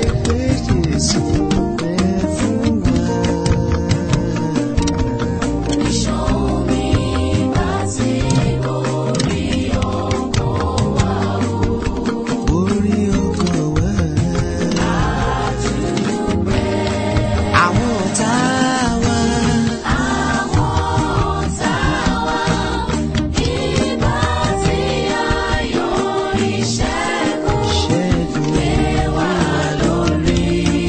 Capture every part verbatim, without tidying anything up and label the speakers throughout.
Speaker 1: pé Jésù bẹ́ fún wa.
Speaker 2: Ìṣọ́ mi bá ti borí ọkọ̀ wa o.
Speaker 1: Orí ọkọ̀ wa.
Speaker 2: Àdúpẹ́.
Speaker 1: Àwọn ọ̀tá wa.
Speaker 2: Àwọn ọ̀tá wa. Ìbá tí ayọ̀ ìṣẹ́gun
Speaker 1: Ṣẹ́gun
Speaker 2: lé wa lórí.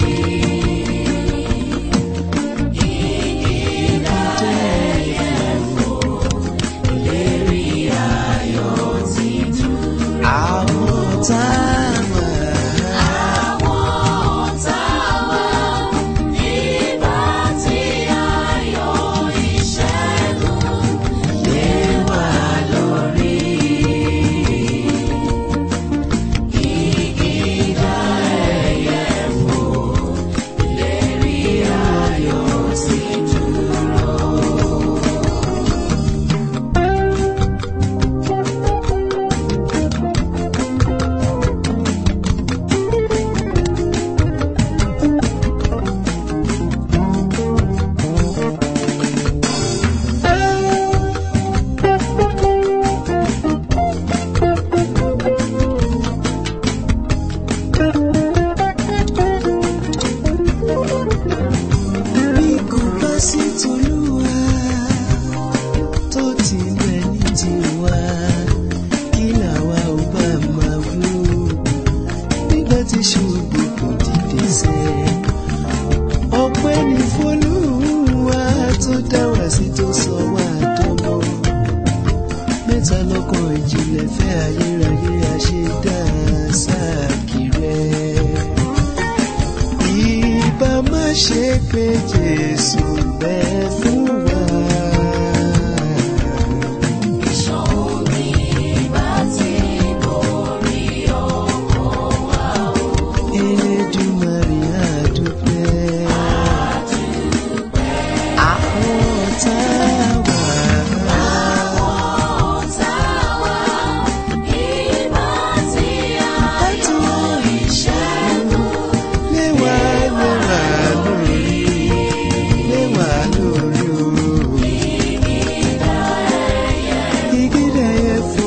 Speaker 2: Ìgìdá ẹyẹ fò lérí ayọ̀ ti dúró.
Speaker 1: Àwọn ọ̀tá wa.
Speaker 2: Àwọn ọ̀tá wa. Ìbá tí ayọ̀ ìṣẹ́gun lé wa lórí. Ìgìdá ẹyẹ fò lérí ayọ̀ ti dúró.
Speaker 1: Bí kò bá sí t'Olúwa tó ti bẹ ní tiwa, kí làwa ò bá máa wí o? Nígbà tí ṣubú kò dìde sẹ́, ọpẹ́ ní f'Olúwa tó dá wa sí tó sọ wá dọ́mọ. Mẹ́ta lọ́kàn ìjìnlẹ̀ fẹ́ ayérayé àṣẹdá sáàkì rẹ̀. Ìbá má ṣe pé Jésù bẹ́ fún wa.
Speaker 2: Ìṣọ́ mi bá ti borí ọkọ̀ wa o.
Speaker 1: Elédùmarè á dúpẹ́.
Speaker 2: Àdúpẹ́.
Speaker 1: Àwọn ọ̀tá wa.
Speaker 2: Àwọn ọ̀tá wa. Ìbá tí ayọ̀ ìṣẹ́gun
Speaker 1: Lé wa lé wa lórí. Lé wa lórí o.
Speaker 2: ìgìdá ẹyẹ
Speaker 1: Ìgídà ẹyẹ fò.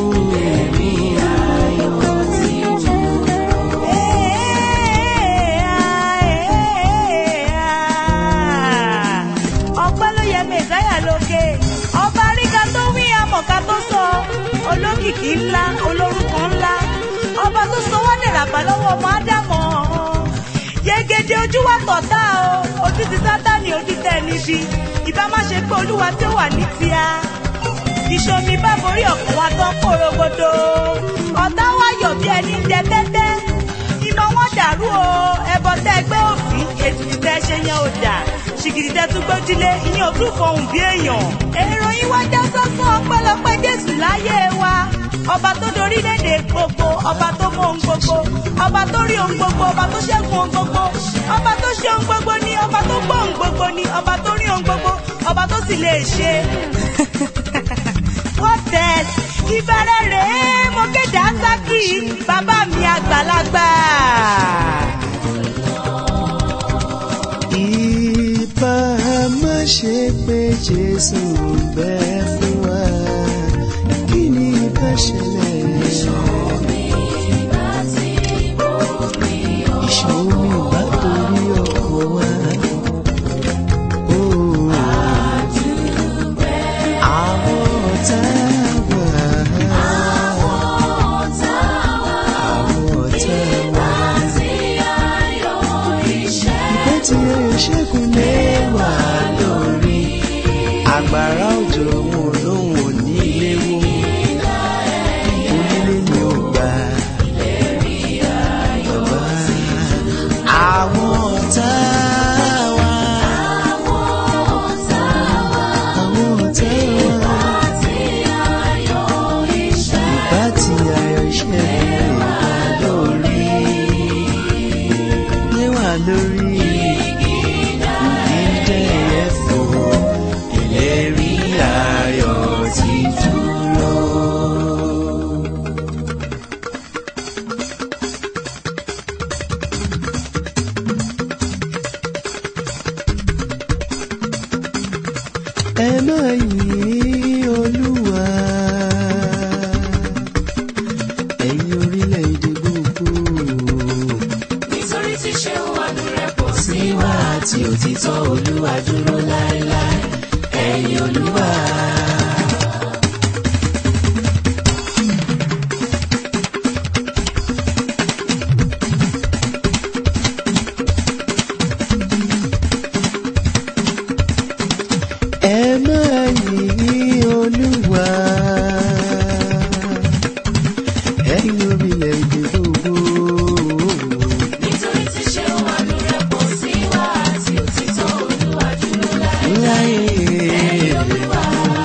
Speaker 2: ayọ̀ ti dúró.
Speaker 3: Ọpẹ́ ló yẹ Mèsáyà lókè, ọba ríga tó wí amọ̀ká tó sọ, olókìkí ńlá, olórúkọ ńlá, ọba tó sọ wá dẹ̀ràpá lọ́wọ́ ọmọ Ádámọ̀. Yegede ojú wa tọ̀tá o, ojú ti Sátánì, ojú tẹ̀ níbi, ìbá má ṣe pé Olúwa tí ó wà ní tíá. Ìṣomi bá borí ọ̀pọ̀ wa tán kórogodo, ọ̀tá wa yọ̀ bí ẹni ń jẹ tẹ́tẹ́, ìmọ̀ wọn dàrú o, ẹbọ tẹ́ gbé òfin, ètùtù tẹ́ ṣe yan ò dà, ṣìgìdì tẹ́ tún gbójúlé, ìyẹn ò tún fọhùn bí èèyàn. Èrò yín wá já sọ́sọ́ ọpẹ́lọpẹ́ Jésù láyé wa, ọba tó dorí lédè gbogbo, ọba tó mọ ohun gbogbo, ọba tó rí ohun gbogbo, ọba tó ṣẹ́gun ohun gbogbo, ọba tó ṣe ohun gbogbo ni, ọba tó gbọ́ ohun gbogbo ni, ọba tó rí ohun gbogbo, ọba tó sì lè ṣe. What else? Ìbẹ̀rẹ̀ rèé, mo kéde Ásákì, bàbá mi àgbàlagbà.
Speaker 1: Ìbá má ṣe pé Jésù bẹ́ fún wa. Kí ni ìbá ṣẹlẹ̀?
Speaker 2: Mi bá ti borí
Speaker 1: Ìṣòro mi bá torí ọkọ̀ wa. Oh.
Speaker 2: Àdúpẹ́.
Speaker 1: Àwọn ọ̀tá wa.
Speaker 2: Àwọn ọ̀tá wa.
Speaker 1: Àwọn ọ̀tá wa.
Speaker 2: Ìbá tí ayọ̀ ìṣẹ́gun
Speaker 1: Ìbá tí ayọ̀ ṣẹ́gun lé wa lórí. Àgbàrá òjò wọn lóhùn ò ní ilé wó. Onílé ni ò gbà. Bàbá. Àwọn ọ̀tá wa.
Speaker 2: àwọn ọ̀tá wa.
Speaker 1: Àwọn ọ̀tá wa.
Speaker 2: Ìbá tí ayọ̀ ìṣẹ́gun
Speaker 1: Ìbá tí ayọ̀ ṣẹ́gun lé wa lórí. Lé wa lórí.
Speaker 2: ìgìdá
Speaker 1: Ìdílé ẹ̀fọ́ ìlérí ayọ̀ ti dúró. ẹ máa yìn Olúwa ẹ̀yin orílẹ̀-èdè gbogbo.
Speaker 2: Nítorí tí ṣeun àánú rẹ̀ pọ̀ sí
Speaker 1: sí
Speaker 2: wa.
Speaker 1: wa àti òtítọ́ Olúwa dúró láéláé ẹ̀yin Olúwa. Ẹ máa yìn Olúwa ẹ̀yin orílẹ̀-èdè gbogbo.
Speaker 2: Nítorí tí ṣeun àánú rẹ̀ pọ̀ sí wa àti òtítọ́ Olúwa dúró láéláé.
Speaker 1: Láyé
Speaker 2: Ẹ̀yin Olúwa.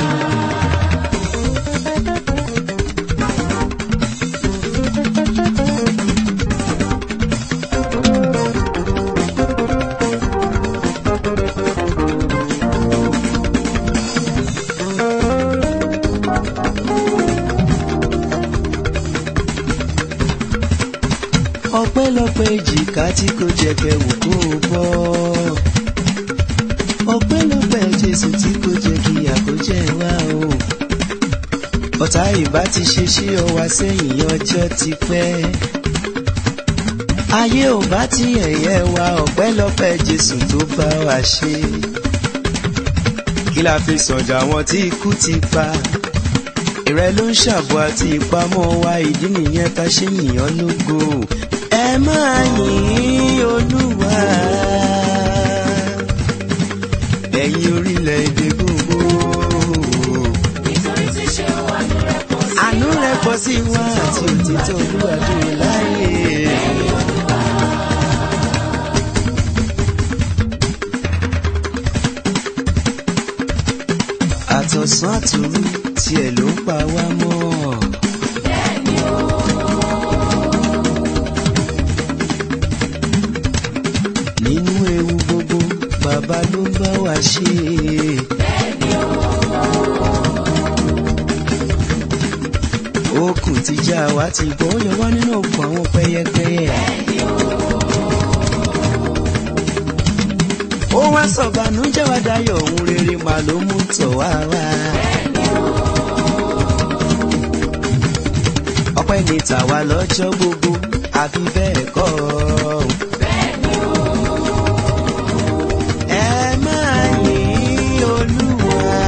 Speaker 1: ọpẹ́lọpẹ́ èjìká tí kò jẹ́ kẹwù kó o bọ́. ọpẹ́lọpẹ́ Jésù tí kò jẹ́ kí àkójẹ́ wá o. ọ̀tá ìbá ti ṣe sí ọwá sẹ́yìn ọjọ́ ti pẹ́. ayé ò bá ti ẹ̀yẹ́ wa ọpẹ́lọpẹ́ Jésù tó bá wa ṣe. kí la fi sànjà wọn tí ikú ti pa. ìrẹ́ ló ń ṣàbò àti ìpamọ́ wa ìdí nìyẹn tá ṣe yìnyán lógo. Ẹ máa yìn Olúwa ẹ̀yin orílẹ̀-èdè gbogbo.
Speaker 2: Nítorí tí ṣeun àánú rẹ̀ pọ̀ sí wa.
Speaker 1: Àánú rẹ̀ pọ̀ sí wa àti òtítọ́ Olúwa dúró láyé. Àtọ̀sán àtòru tiẹ̀ ló ń pa wá mọ́.
Speaker 2: Bẹ́ẹ̀ni o.
Speaker 1: Nínú ewu gbogbo bàbá ló ń bá wa ṣe.
Speaker 2: Bẹ́ẹ̀ni o.
Speaker 1: Okùn ti já wa ti bọ́ yọ wá nínú òkun àwọn pẹ́yẹpẹ́yẹ.
Speaker 2: Bẹ́ẹ̀ni o.
Speaker 1: Ó wá sọ̀bànújẹ́ wa dayọ̀ ohun rere mà ló mú tọ̀ wá wá.
Speaker 2: Bẹ́ẹ̀ni o.
Speaker 1: Ọpẹ́ ni tàwa lọ́jọ́ gbogbo àbí bẹ́ẹ̀ kọ́.
Speaker 2: Bẹ́ẹ̀ni o.
Speaker 1: Ẹ máa yìn Olúwa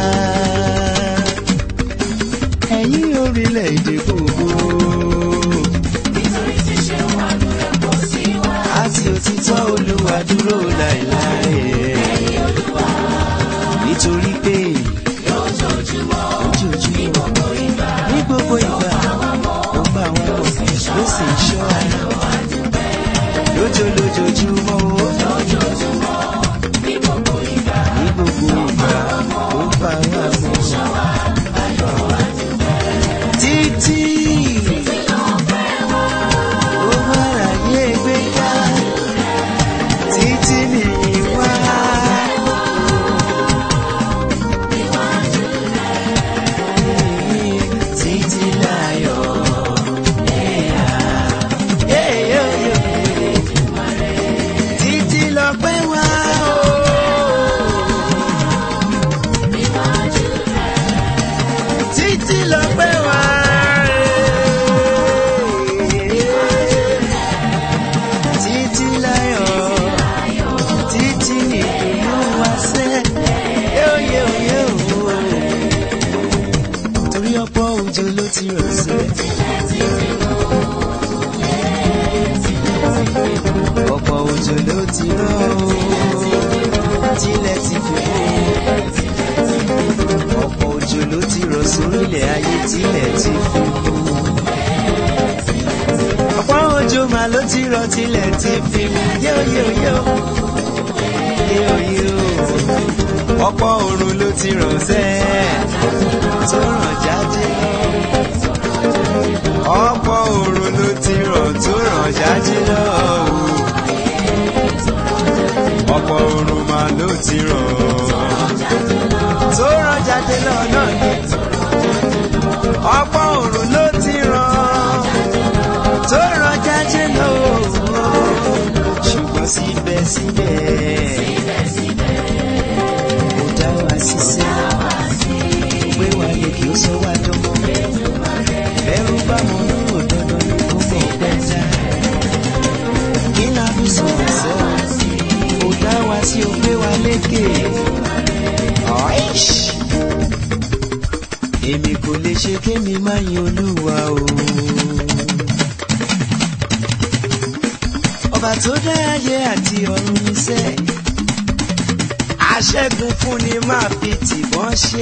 Speaker 1: ẹ̀yin orílẹ̀-èdè gbogbo.
Speaker 2: Nítorí tí ṣeun àánú rẹ̀ pọ̀ sí wa.
Speaker 1: Àti òtítọ́ Olúwa dúró láéláé.
Speaker 2: Ẹ̀yin Olúwa.
Speaker 1: Nítorí pé
Speaker 2: Lójoojúmọ́. Ní
Speaker 1: ojoojúmọ́
Speaker 2: gbogbo ìgbà.
Speaker 1: ní gbogbo ìgbà ó bá wa lọ ló sì ń ṣọ́ ara lójó lójoojúmọ́ ó
Speaker 2: Lójoojúmọ́. Ní gbogbo ìgbà.
Speaker 1: ní gbogbo ìgbà ó bá wa lọ títí ó bá ráyé gbé ká títí nìyí wá. Títí láyọ̀ títí lọ́pẹ́ wá o. Títí lọ́pẹ́ wá. Títí láyọ̀ títí ìdùnnú wá sẹ́. Torí ọ̀pọ̀ òjò ló ti rọ̀ sí. Ọ̀pọ̀ òjò ló ti rọ̀ o. Tilẹ̀ ti fi kú. Ọ̀pọ̀ òjò ló ti rọ̀ sórílẹ̀ ayé tilẹ̀ ti fi kú. Ọ̀pọ̀ òjò mà ló ti rọ̀ tilẹ̀ ti fi kú. Yóò yóò yóò. Yóò yóò. Ọ̀pọ̀ òrùn ló ti rọ̀ sẹ́ẹ̀. Tó ràn jáde. Ọ̀pọ̀ òrùn ló ti rọ̀ tó ràn jáde lọ. Ọ̀pọ̀ òrùn mà ló ti rọ̀ tó ràn jáde lọ náà ni. Ọ̀pọ̀ òrùn ló ti rọ̀ tó ràn jáde lọ. Ṣùgbọ́n síbẹ̀síbẹ̀ ó dá wa ṣiṣẹ́. ṣe kémi máa yin Olúwa o. Ọba tó dá ayé àti ọ̀run níṣẹ́, aṣẹ́gun fún ni máa fi tìbọn ṣe.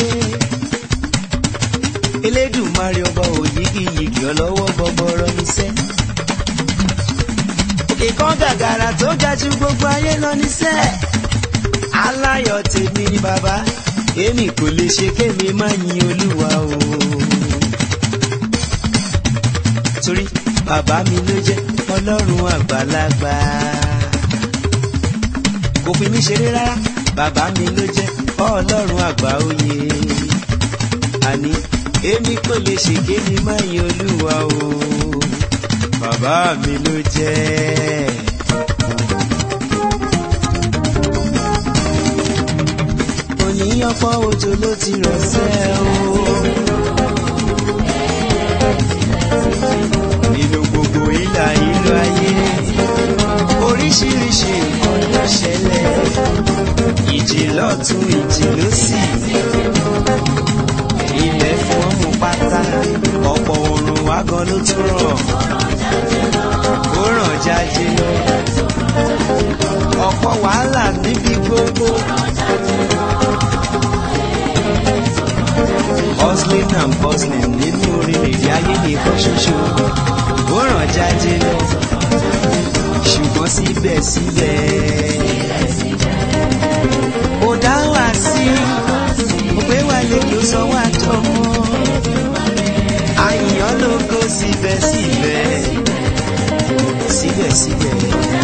Speaker 1: Elédùmarè ọba òyìgìyìgì ọlọ́wọ́ gbọgbọrọ níṣẹ́. Òkè kan gàgàrà tó ga jù gbogbo ayé lọ níṣẹ́. Aláyọ̀ tèmi ni bàbá, èmi kò lè ṣe kémi má yin Olúwa o. Torí bàbá mi ló jẹ́ Ọlọ́run àgbàlagbà. Kò fi mí ṣeré rárá, bàbá mi ló jẹ́ Ọlọ́run àgbà òye. Àní èmi kò lè ṣe kémi má yin Olúwa o. Bàbá mi ló jẹ́. Oníyànpọ̀ òjò ló ti rọ̀ sẹ́ o. Nínú gbogbo ìlà ìlú ayé, oríṣiríṣi nǹkan ló ṣẹlẹ̀. Ìjì lọ́tún ìjì lósì, ilẹ̀ fún ọmọ pátá, ọ̀pọ̀ òòrùn wá gan ló tún rọ̀. Ó ràn jáde lọ, ọ̀pọ̀ wàhálà níbi gbogbo. Hustling and bustling nínú orílẹ̀-èdè ayé nìkan ṣoṣo. Ó ràn jáde lọ, ṣùgbọ́n síbẹ̀síbẹ̀ ó dá wá sí, ó gbé wá lékè ó sọ wá dọmọ. Àyàn lógo síbẹ̀síbẹ̀, síbẹ̀síbẹ̀.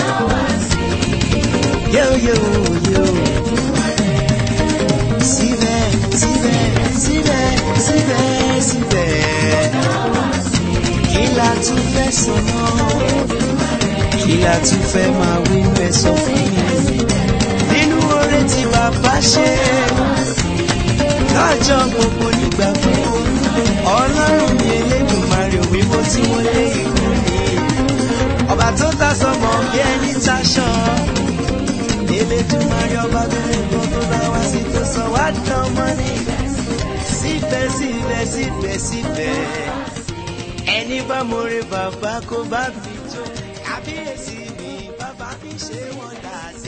Speaker 1: Yóò yóò yóò. Síbẹ̀ síbẹ̀ síbẹ̀ síbẹ̀ síbẹ̀. Kí la tún fẹ́ sọ náà? Kí la tún fẹ́ máa wí fẹ́ sọ fún mi? Nínú oore tí bàbá ṣe lọ́jọ́ gbogbo nígbà gbogbo, Ọlọ́run mi Elédùmarè wíwó tí wọ́n lé ìlú mi. Ọba tó ta sọmọ bí ẹni taṣọ. Elédùmarè ọba tó lè gbọ́ tó bá wá sí tó sọ wá dán mọ́ni. Síbẹ̀ síbẹ̀ síbẹ̀ síbẹ̀, ẹni bá mọ̀rẹ́ bàbá kó bá mi jó. Kábíyèsí mi bàbá mi ṣe wọ́n dà sí.